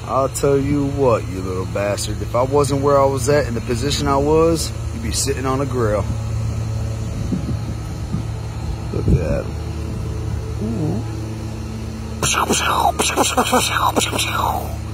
I'll tell you what, you little bastard. If I wasn't where I was at in the position I was, you'd be sitting on a grill. Look at him. Ooh.